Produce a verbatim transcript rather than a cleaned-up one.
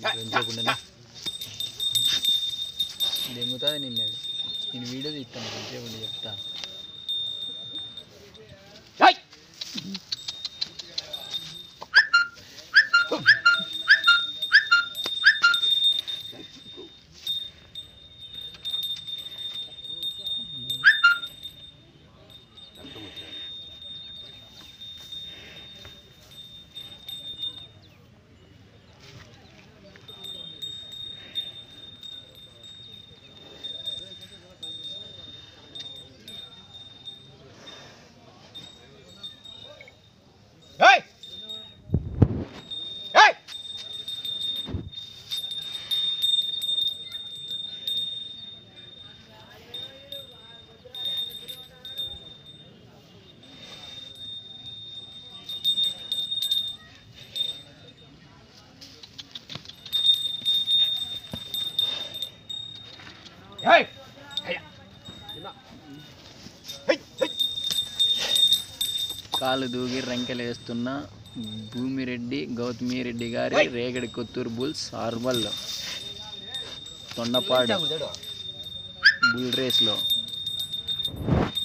చెప్పకుండా దెంగుతుంది నిన్నది నేను వీడియో తీస్తాను కొంచెం చెప్తా కాలు దూగి రంకెలు వేస్తున్న భూమిరెడ్డి గౌతమిరెడ్డి గారి రేగడి కొత్తూరు బుల్స్ ఆర్వల్ తొండపాడు బుల్ రేస్లో